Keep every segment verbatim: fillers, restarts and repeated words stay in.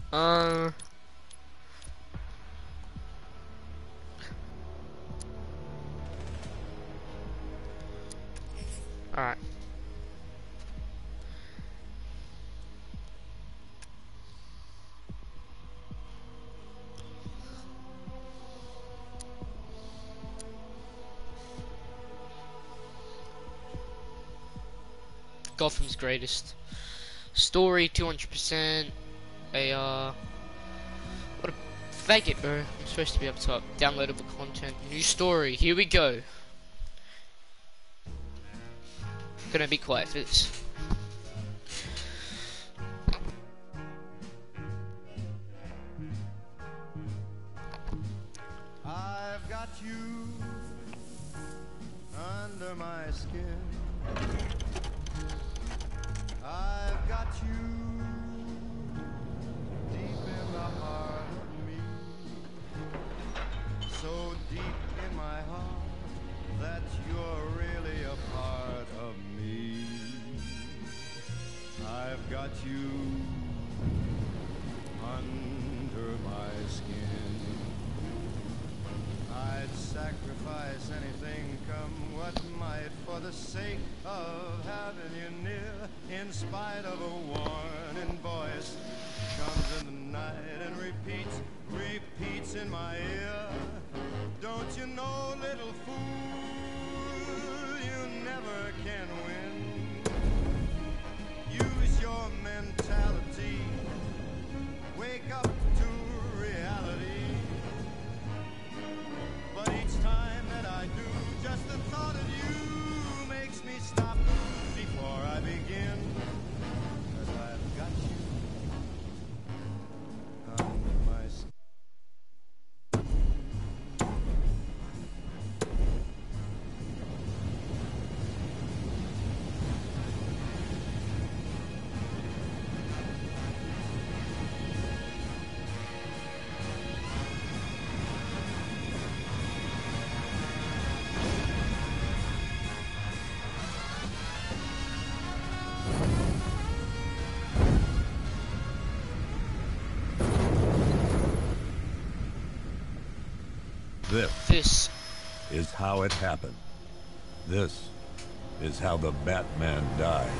Uh. Alright. Gotham's greatest. Story two hundred percent. A uh. What a faggot, bro. I'm supposed to be up top. Downloadable content. New story. Here we go. Gonna be quiet for this. I've got you under my skin. I've got you deep in the heart of me. So deep in my heart that you're really a part of me. I've got you under my skin. I'd sacrifice anything, come what might, for the sake of having you near. In spite of a warning voice, comes in the night and repeats, repeats in my ear. Don't you know, little fool, you never can win. Use your mentality, wake up to reality. But each time that I do, just the thought of you makes me stop before I begin. 'Cause I've got you under my skin. This This. is how it happened. This is how the Batman died.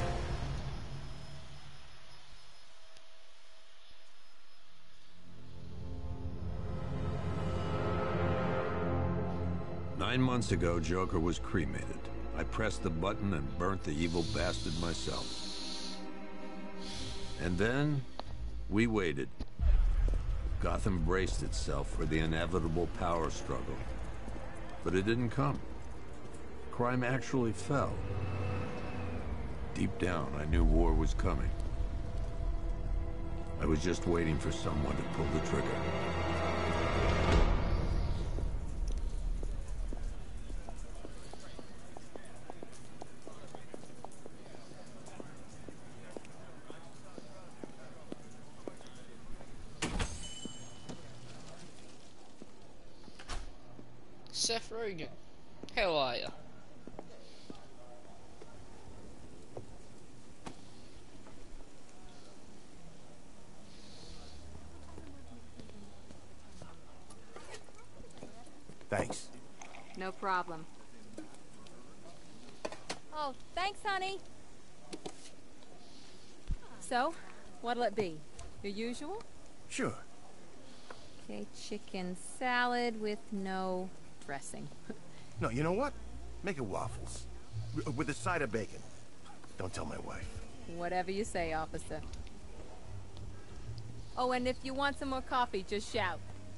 Nine months ago, Joker was cremated. I pressed the button and burnt the evil bastard myself. And then, we waited. Gotham braced itself for the inevitable power struggle. But it didn't come. Crime actually fell. Deep down, I knew war was coming. I was just waiting for someone to pull the trigger. Seth Rogen. How are ya? Thanks. No problem. Oh, thanks, honey. So, what'll it be? Your usual? Sure. Okay, chicken salad with no dressing. No, you know what? Make it waffles. W- With a side of bacon. Don't tell my wife. Whatever you say, officer. Oh, and if you want some more coffee, just shout.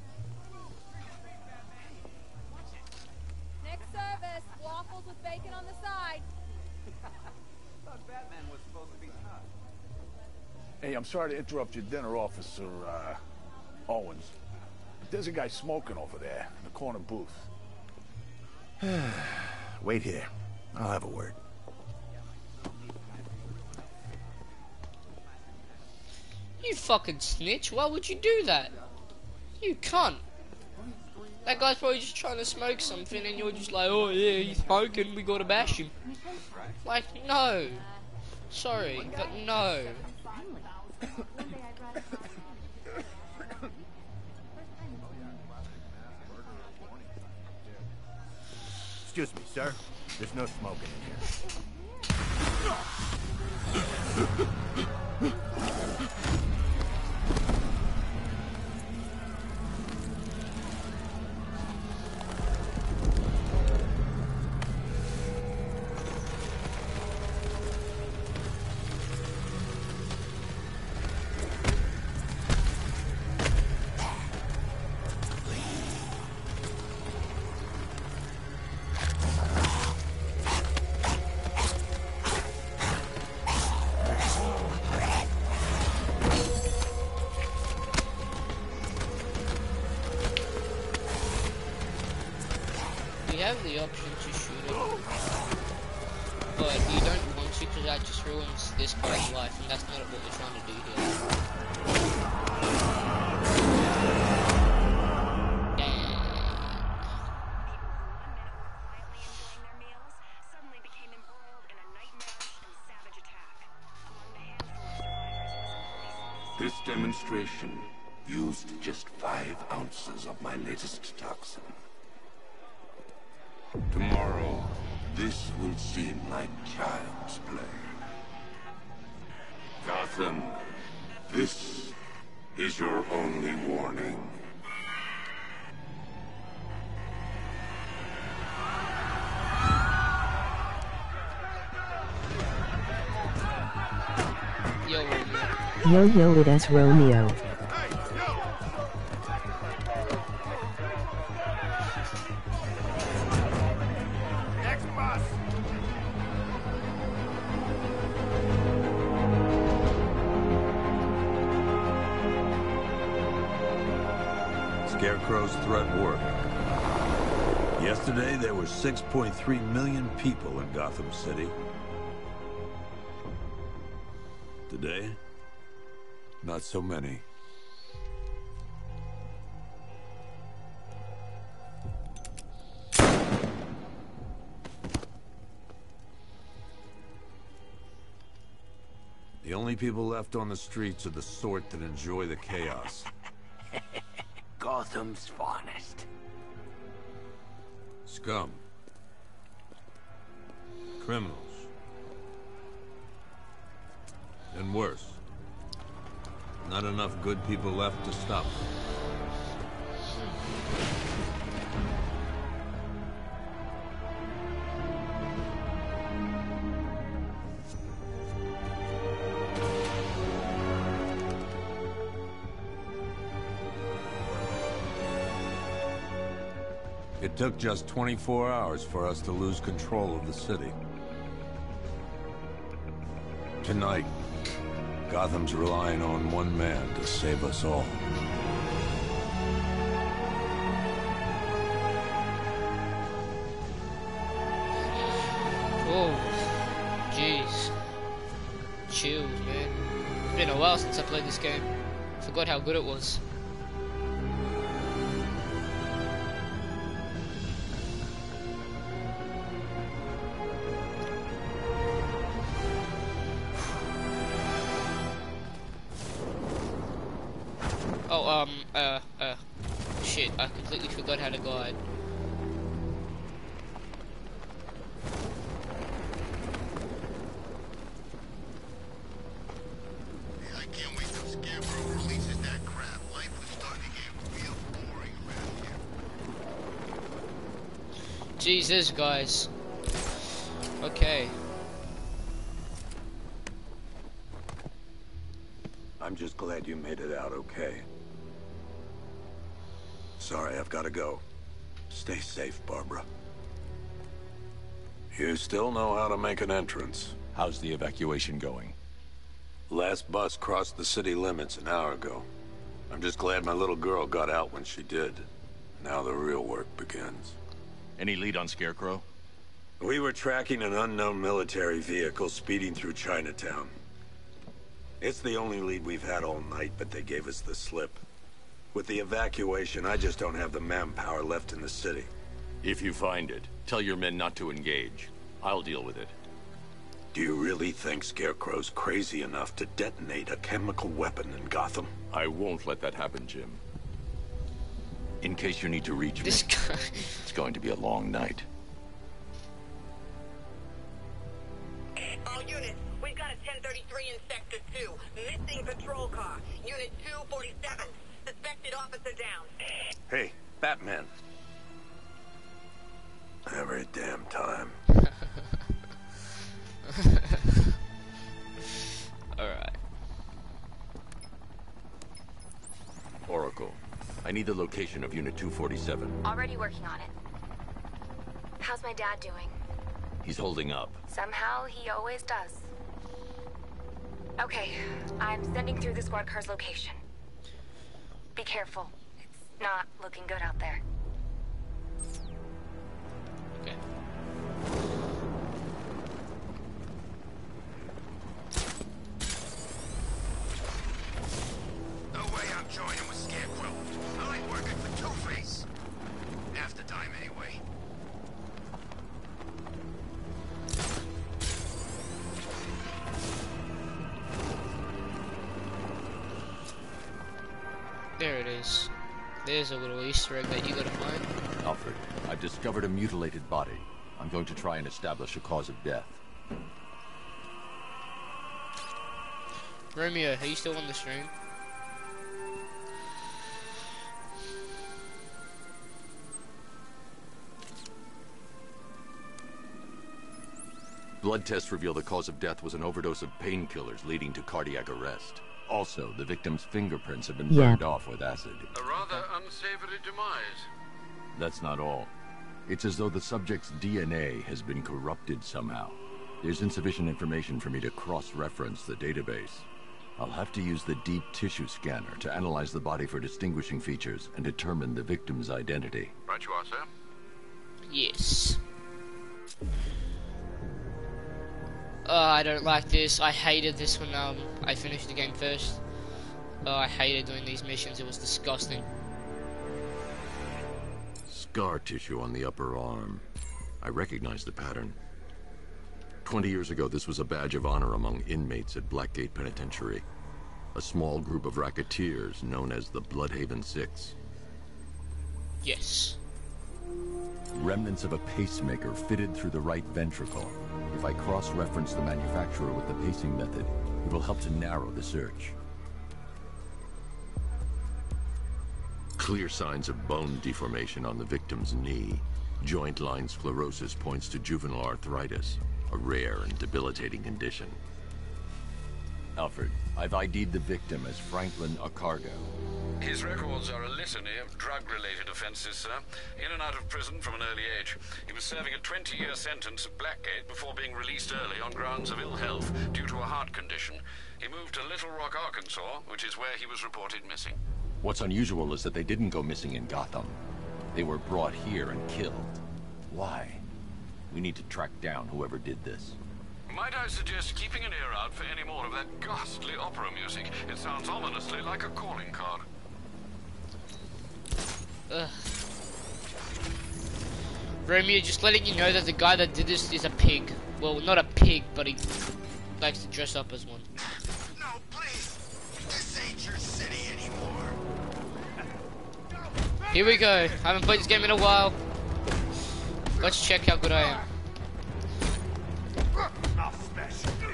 Next service, waffles with bacon on the side. Thought Batman was supposed to be tough. Hey, I'm sorry to interrupt your dinner, Officer, uh, Owens. But there's a guy smoking over there in the corner booth. Wait here. I'll have a word. You fucking snitch. Why would you do that? You cunt. That guy's probably just trying to smoke something and you're just like, oh yeah, he's smoking, we gotta bash him. Like, no. Sorry, but no. Excuse me, sir. There's no smoking in here. You have the option to shoot it, but you don't want to because that just ruins this guy's life, and that's not what we're trying to do here. Damn. This demonstration used just five ounces of my latest toxin. Tomorrow, this will seem like child's play. Gotham, this is your only warning. Yo, Yo yo it is Romeo. Next bus! Scarecrow's threat worked. Yesterday, there were six point three million people in Gotham City. Today, not so many. The only people left on the streets are the sort that enjoy the chaos. Gotham's finest. Scum. Criminals. And worse. Not enough good people left to stop them. It took just twenty-four hours for us to lose control of the city. Tonight, Gotham's relying on one man to save us all. oh, jeez. Chills, man. It's been a while since I played this game. Forgot how good it was. Oh, um, uh, uh, shit, I completely forgot how to guide. I can't wait till Scarecrow releases that crap. Life was starting to get real boring around here. Jesus, guys. Okay. I'm just glad you made it out okay. Sorry, I've got to go. Stay safe, Barbara. You still know how to make an entrance. How's the evacuation going? Last bus crossed the city limits an hour ago. I'm just glad my little girl got out when she did. Now the real work begins. Any lead on Scarecrow? We were tracking an unknown military vehicle speeding through Chinatown. It's the only lead we've had all night, but they gave us the slip. With the evacuation, I just don't have the manpower left in the city. If you find it, tell your men not to engage. I'll deal with it. Do you really think Scarecrow's crazy enough to detonate a chemical weapon in Gotham? I won't let that happen, Jim. In case you need to reach This me, guy. it's going to be a long night. units. We've got a ten thirty-three in Sector two. Missing patrol car. Unit two forty-seven. Suspected officer down. Hey, Batman. Every damn time. Alright. Oracle, I need the location of Unit two forty-seven. Already working on it. How's my dad doing? He's holding up. Somehow, he always does. Okay, I'm sending through the squad car's location. Be careful. It's not looking good out there. Okay. No way I'm joining with Scarecrow. I like working for Two-Face. Half the time, anyway. There it is. There's a little Easter egg that you gotta find. Alfred, I've discovered a mutilated body. I'm going to try and establish a cause of death. Romeo, are you still on the stream? Blood tests reveal the cause of death was an overdose of painkillers leading to cardiac arrest. Also, the victim's fingerprints have been Yeah. burned off with acid. A rather unsavory demise. That's not all. It's as though the subject's D N A has been corrupted somehow. There's insufficient information for me to cross-reference the database. I'll have to use the deep tissue scanner to analyze the body for distinguishing features and determine the victim's identity. Right you are, sir. Yes. Oh, I don't like this. I hated this when um I finished the game first. Oh, I hated doing these missions. It was disgusting. Scar tissue on the upper arm. I recognize the pattern. Twenty years ago, this was a badge of honor among inmates at Blackgate Penitentiary. A small group of racketeers known as the Bloodhaven Six. Yes. Remnants of a pacemaker fitted through the right ventricle. If I cross-reference the manufacturer with the pacing method, it will help to narrow the search. Clear signs of bone deformation on the victim's knee. Joint line sclerosis points to juvenile arthritis, a rare and debilitating condition. Alfred, I've I D'd the victim as Franklin Accardo. His records are a litany of drug-related offenses, sir. In and out of prison from an early age. He was serving a twenty-year sentence at Blackgate before being released early on grounds of ill health due to a heart condition. He moved to Little Rock, Arkansas, which is where he was reported missing. What's unusual is that they didn't go missing in Gotham. They were brought here and killed. Why? We need to track down whoever did this. Might I suggest keeping an ear out for any more of that ghastly opera music? It sounds ominously like a calling card. Ugh. Romeo, just letting you know that the guy that did this is a pig. Well, not a pig, but he likes to dress up as one. No, please. This ain't your city anymore. Here we go. I haven't played this game in a while. Let's check how good I am. I'll smash you.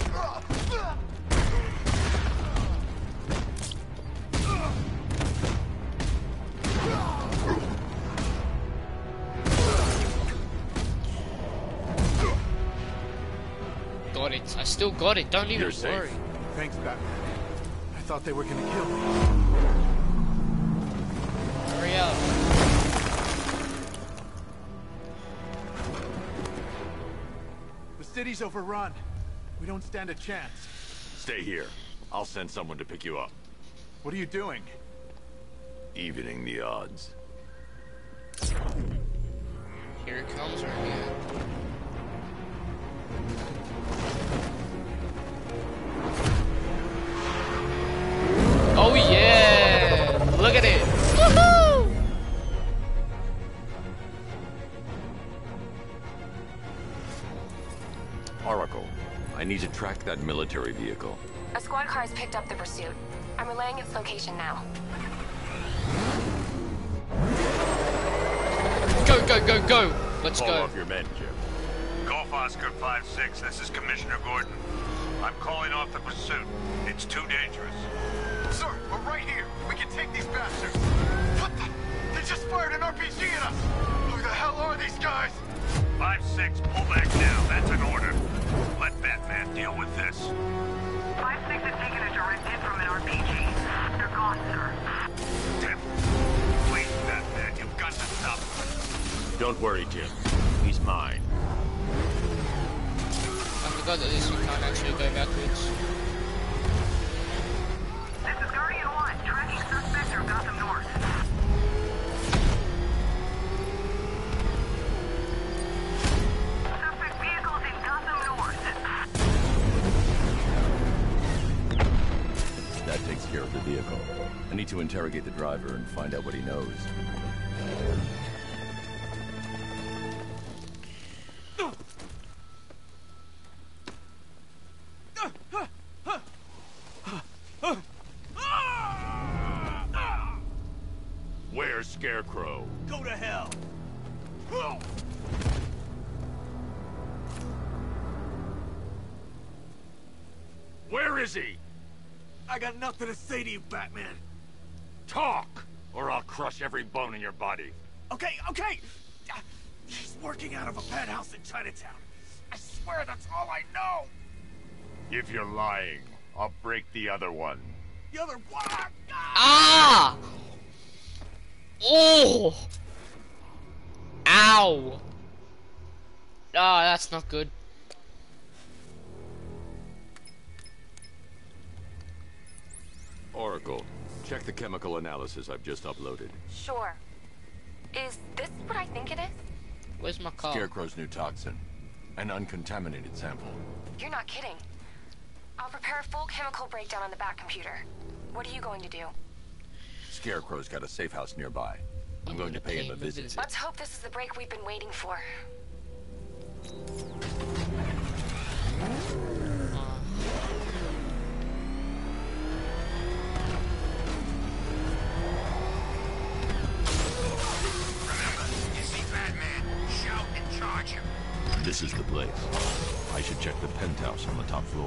Got it. I still got it. Don't even You're safe. worry. Thanks, Batman. I thought they were gonna kill me. Hurry up. The city's overrun. We don't stand a chance. Stay here. I'll send someone to pick you up. What are you doing? Evening the odds. Here it comes, Romeo. Oh yeah! Look at it! Woohoo! Oracle, I need to track that military vehicle. A squad car has picked up the pursuit. I'm relaying its location now. Go, go, go, go! Let's Call go. off your men, Jim. Go Oscar five six, this is Commissioner Gordon. I'm calling off the pursuit. It's too dangerous. Sir, we're right here. We can take these bastards. What the? They just fired an R P G at us. Who the hell are these guys? five six, pull back now. That's an order. Let Batman deal with this. five six has taken a direct hit from an R P G. They're gone, sir. Tim, please, Batman, you've got to stop them. Don't worry, Jim. He's mine. I forgot that this one can't actually go backwards. This is Guardian one, tracking suspect through Gotham North. Suspect vehicles in Gotham North. That takes care of the vehicle. I need to interrogate the driver and find out what he knows. Where's Scarecrow? Go to hell. Where is he? I got nothing to say to you, Batman. Talk, or I'll crush every bone in your body. Okay, okay. He's working out of a penthouse in Chinatown. I swear that's all I know. If you're lying, I'll break the other one. The other one. Ah! Oh! Ow! Ah, that's not good. Oracle, check the chemical analysis I've just uploaded. Sure. Is this what I think it is? Where's my car? Scarecrow's new toxin. An uncontaminated sample. You're not kidding. I'll prepare a full chemical breakdown on the back computer. What are you going to do? Scarecrow's got a safe house nearby. I'm going to pay him a visit. Let's hope this is the break we've been waiting for. This is the place. I should check the penthouse on the top floor.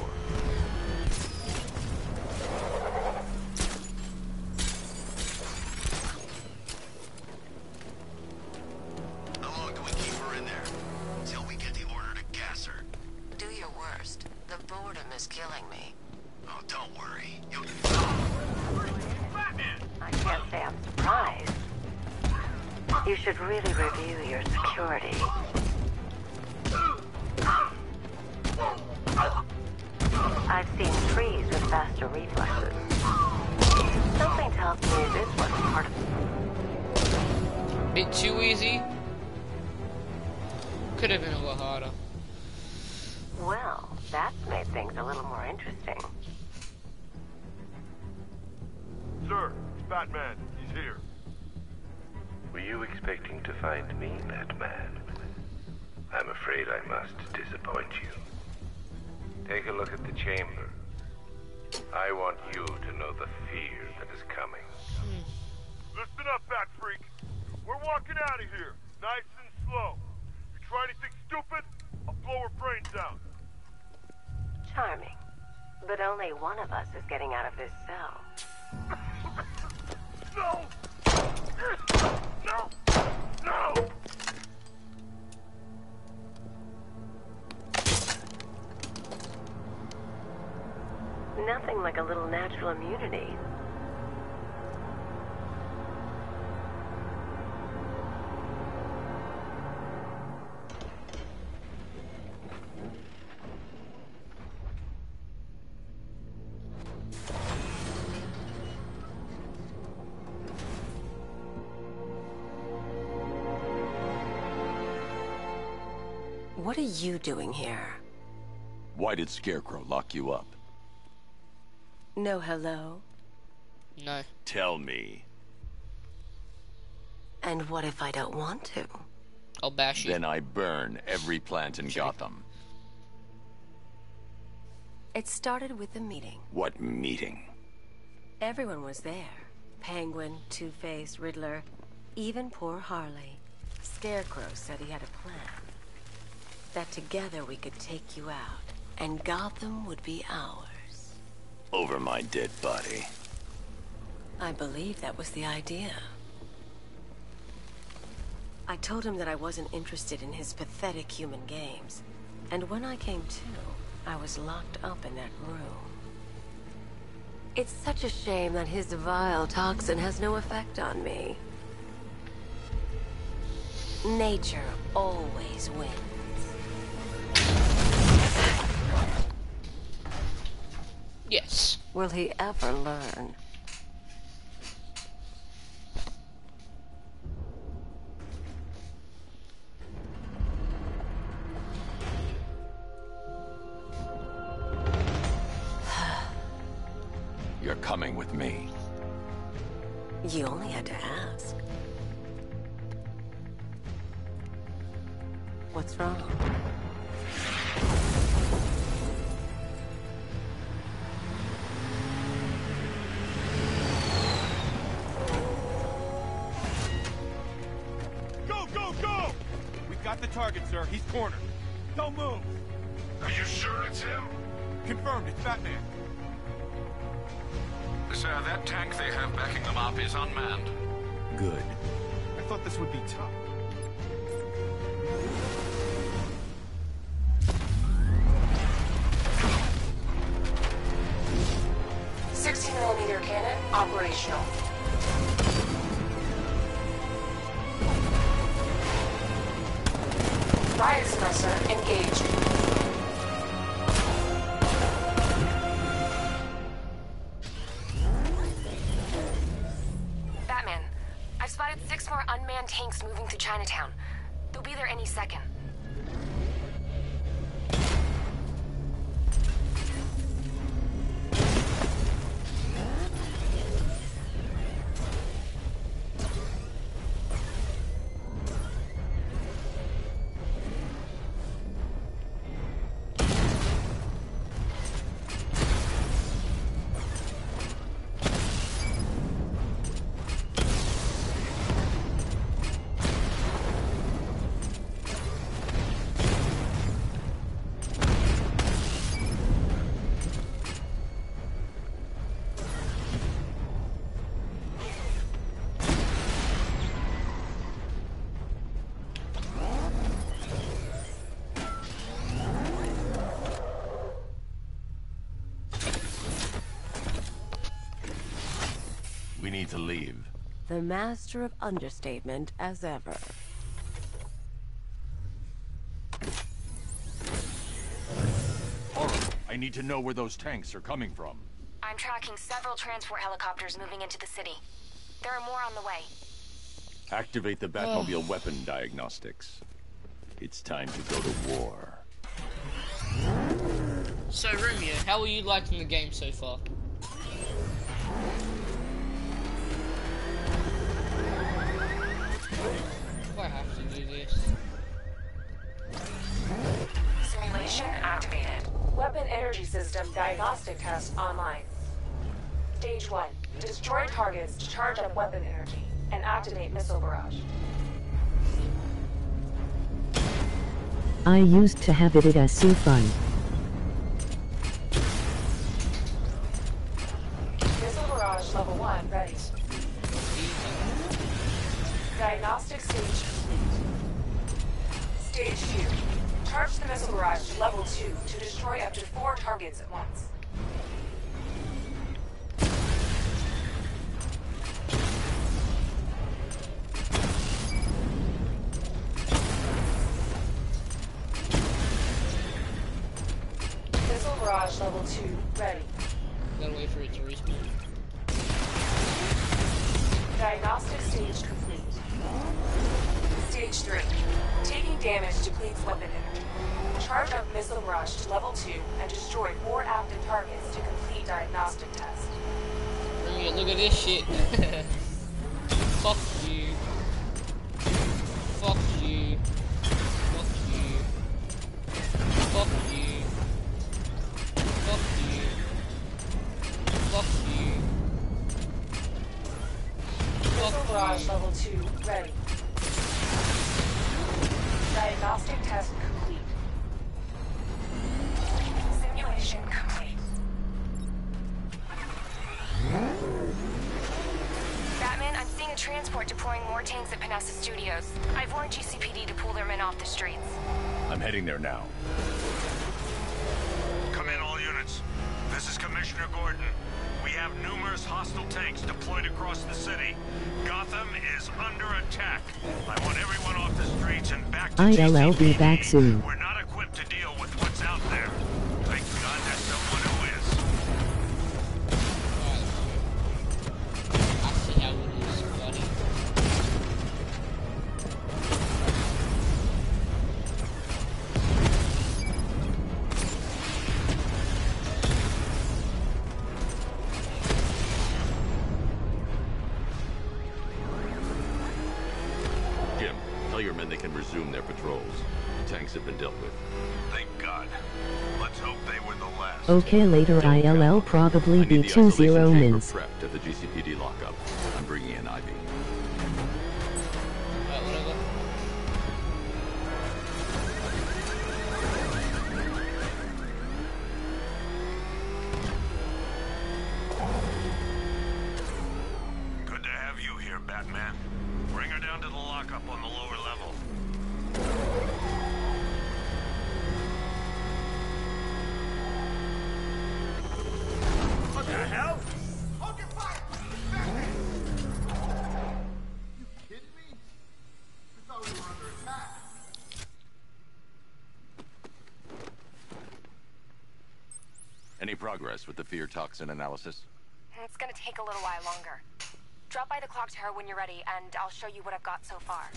How long do we keep her in there? Till we get the order to gas her. Do your worst. The boredom is killing me. Oh, don't worry. You'll... I can't say I'm surprised. You should really review your security. I've seen trees with faster reflexes. Something tells me this was part of it. Bit too easy. Could have been a little harder. Well, that's made things a little more interesting. Sir, it's Batman. He's here. Were you expecting to find me, Batman? I'm afraid I must disappoint you. Take a look at the chamber. I want you to know the fear that is coming. Listen up, Bat Freak. We're walking out of here, nice and slow. You try anything stupid, I'll blow her brains out. Charming. But only one of us is getting out of this cell. No! No! No! Nothing like a little natural immunity. What are you doing here? Why did Scarecrow lock you up? No hello? No. Tell me. And what if I don't want to? I'll bash you. Then I burn every plant in Gotham. It started with a meeting. What meeting? Everyone was there. Penguin, Two-Face, Riddler, even poor Harley. Scarecrow said he had a plan. that together we could take you out, and Gotham would be ours. Over my dead body. I believe that was the idea. I told him that I wasn't interested in his pathetic human games, and when I came to, I was locked up in that room. It's such a shame that his vile toxin has no effect on me. Nature always wins. Yes. Will he ever learn? You're coming with me. You only had to ask. What's wrong? Go, go, go! We've got the target, sir. He's cornered. Don't move. Are you sure it's him? Confirmed, it's Batman. Sir, that tank they have backing them up is unmanned. Good. I thought this would be tough. sixty millimeter cannon operational. Riot suppressor engaged. Batman, I've spotted six more unmanned tanks moving through Chinatown. They'll be there any second. We need to leave. The master of understatement as ever. I need to know where those tanks are coming from. I'm tracking several transport helicopters moving into the city. There are more on the way. Activate the Batmobile weapon diagnostics. It's time to go to war. So, Romeo, how are you liking the game so far? Do I have to do this? Simulation activated. Weapon energy system diagnostic test online. Stage one. Destroy targets to charge up weapon energy and activate missile barrage. I used to have it as so fun. Missile barrage level one ready. Diagnostic stage complete. Stage two. Charge the missile barrage to level two to destroy up to four targets at once. Missile barrage level two ready. Gotta wait for it to respawn. Diagnostic stage complete. Stage three. Taking damage depletes weapon energy. Charge up missile barrage to level two and destroy four active targets to complete diagnostic test. Romeo, look at this shit. Fuck you. Fuck you. Fuck you. Fuck you. Fuck you. Fuck you. Missile barrage level two ready. Diagnostic test complete. Batman, I'm seeing a transport deploying more tanks at Panessa Studios. I've warned G C P D to pull their men off the streets. I'm heading there now. Come in, all units. This is Commissioner Gordon. We have numerous hostile tanks deployed across the city. Gotham is under attack. I want everyone off the streets and back to I L L be G C P D. back soon. We're not equipped to deal with what's out there. Thank God there's someone who is. I see how it is, buddy. Jim, tell your men they can resume their patrols. Tanks have been dealt with. Thank God. Let's hope they were the last. Okay, later I L L probably I be need the two isolation zero chamber mins. prepped at the G C P D lockup. I'm bringing in Ivy. Alright, whatever. Good to have you here, Batman. Bring her down to the lockup on the lower level. What the hell? Open fire! Batman! You kidding me? I thought we were under attack. Any progress with the fear toxin analysis? It's gonna take a little while longer. Drop by the clock tower when you're ready, and I'll show you what I've got so far.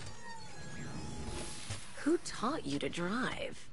Who taught you to drive?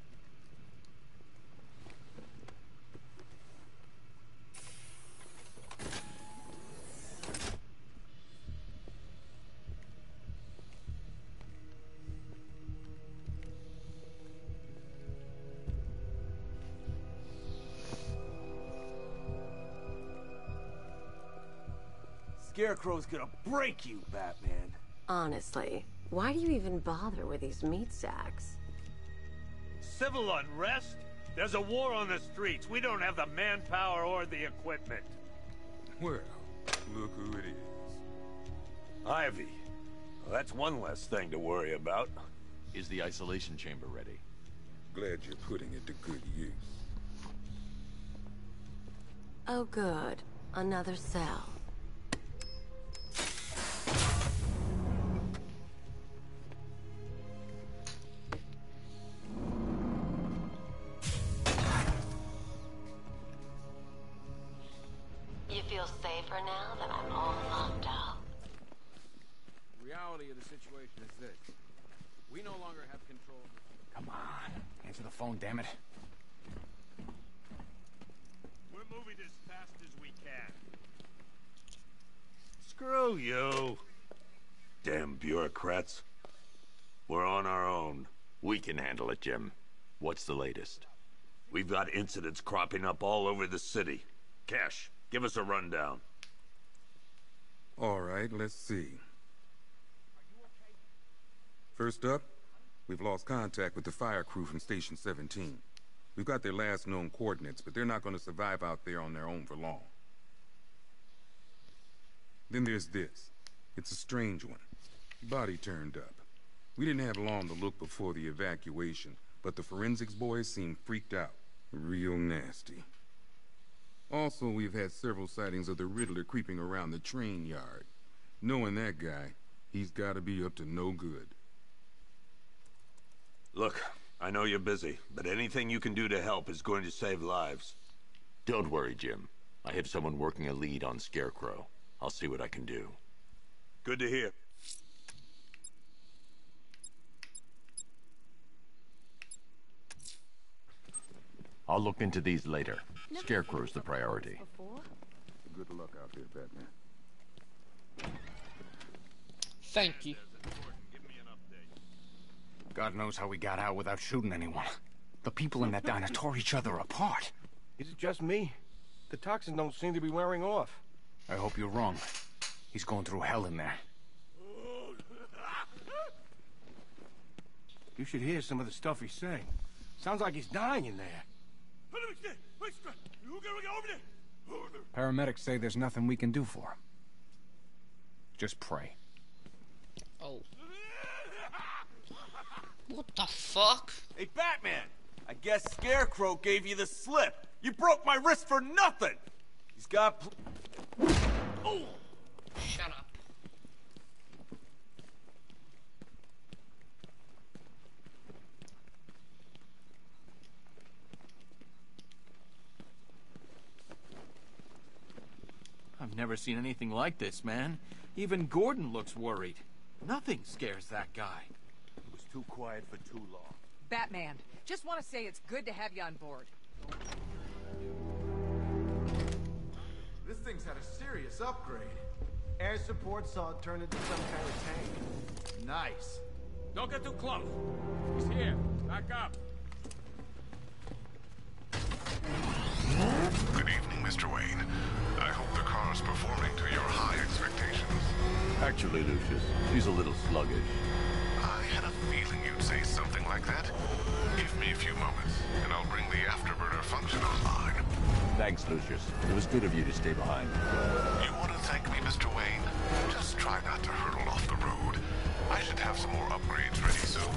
Scarecrow's gonna break you, Batman. Honestly, why do you even bother with these meat sacks? Civil unrest? There's a war on the streets. We don't have the manpower or the equipment. Well, look who it is. Ivy. Well, that's one less thing to worry about. Is the isolation chamber ready? Glad you're putting it to good use. Oh good, another cell. You feel safer now that I'm all locked up? The reality of the situation is this. We no longer have control. Come on. Answer the phone, damn it. We're moving as fast as we can. Screw you. Damn bureaucrats. We're on our own. We can handle it, Jim. What's the latest? We've got incidents cropping up all over the city. Cash, give us a rundown. All right, let's see. First up, we've lost contact with the fire crew from Station seventeen. We've got their last known coordinates, but they're not going to survive out there on their own for long. Then there's this. It's a strange one. Body turned up. We didn't have long to look before the evacuation, but the forensics boys seemed freaked out. Real nasty. Also, we've had several sightings of the Riddler creeping around the train yard. Knowing that guy, he's got to be up to no good. Look, I know you're busy, but anything you can do to help is going to save lives. Don't worry, Jim. I have someone working a lead on Scarecrow. I'll see what I can do. Good to hear. I'll look into these later. Scarecrow's the priority. Good luck out there, Batman. Thank you. God knows how we got out without shooting anyone. The people in that diner tore each other apart. Is it just me? The toxins don't seem to be wearing off. I hope you're wrong. He's going through hell in there. You should hear some of the stuff he's saying. Sounds like he's dying in there. Paramedics say there's nothing we can do for him. Just pray. Oh. What the fuck? Hey, Batman! I guess Scarecrow gave you the slip. You broke my wrist for nothing! He's got... Pl oh! Shut up. I've never seen anything like this, man. Even Gordon looks worried. Nothing scares that guy. He was too quiet for too long. Batman, just want to say it's good to have you on board. This thing's had a serious upgrade. Air support saw it turn into some kind of tank. Nice. Don't get too close. He's here. Back up. Good evening, Mister Wayne. I hope the car's performing to your high expectations. Actually, Lucius, she's a little sluggish. I had a feeling you'd say something like that. Give me a few moments, and I'll bring the afterburner function online. Thanks, Lucius. It was good of you to stay behind. You want to thank me, Mister Wayne? Just try not to hurtle off the road. I should have some more upgrades ready soon.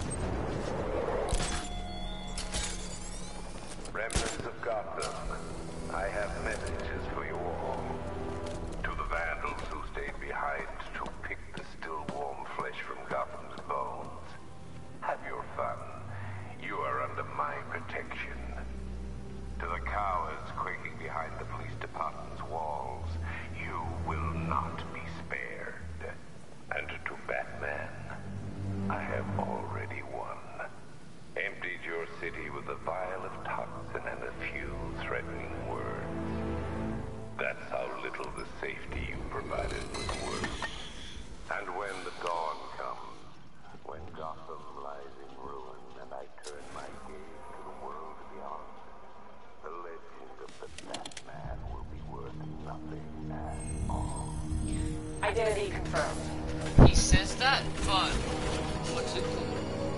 Remnants of Gotham, I have messages for you all. To the vandals who stayed behind to pick the still warm flesh from Gotham's bones, have your fun. You are under my protection. To the cowards quaking behind the police department's walls, you will not be spared. And to Batman, I have already won. Emptied your city with a vial of toxin and a few threatening words. That's how little the safety you provided was worth. And when the dawn comes, when Gotham lies in ruin and I turn my gaze to the world beyond, the legend of the Batman will be worth nothing at all. Identity confirmed. He says that, but what's it called?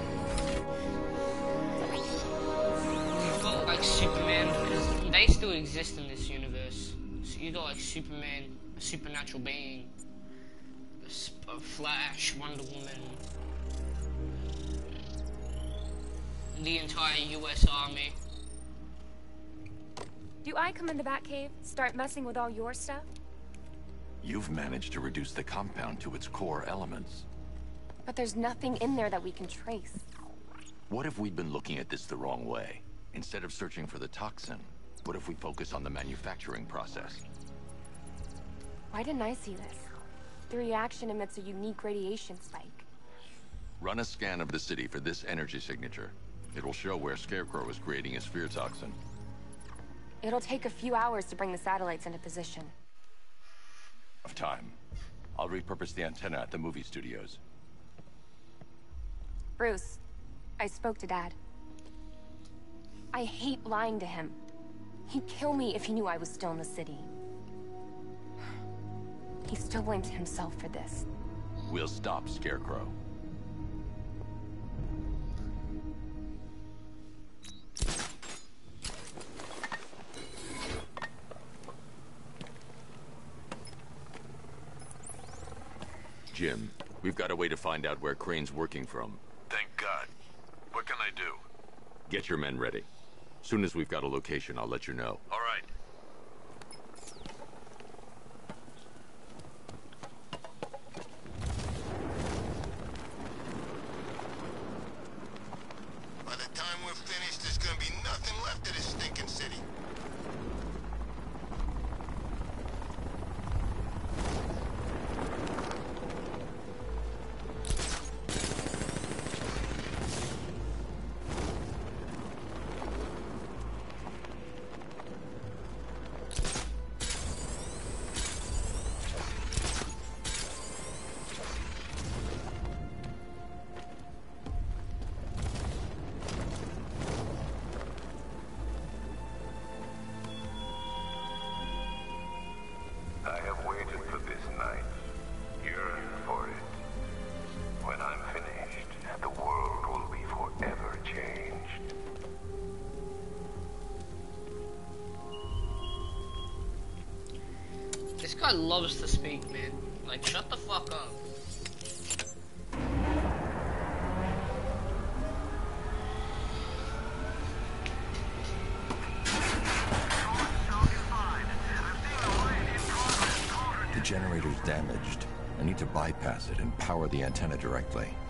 You've got like Superman, because they still exist in this universe. So you got like Superman, a supernatural being, a, sp a Flash, Wonder Woman, the entire U S Army. Do I come in the Batcave, start messing with all your stuff? You've managed to reduce the compound to its core elements. But there's nothing in there that we can trace. What if we'd been looking at this the wrong way? Instead of searching for the toxin, what if we focus on the manufacturing process? Why didn't I see this? The reaction emits a unique radiation spike. Run a scan of the city for this energy signature. It will show where Scarecrow is creating his fear toxin. It'll take a few hours to bring the satellites into position. Of time. I'll repurpose the antenna at the movie studios. Bruce, I spoke to Dad. I hate lying to him. He'd kill me if he knew I was still in the city. He still blames himself for this. We'll stop Scarecrow. Jim, we've got a way to find out where Crane's working from. Thank God. What can I do? Get your men ready. Soon as we've got a location, I'll let you know. All right. By the time we're finished, there's gonna be nothing left of this stinking city. guy loves to speak, man. Like, shut the fuck up. The generator's damaged. I need to bypass it and power the antenna directly.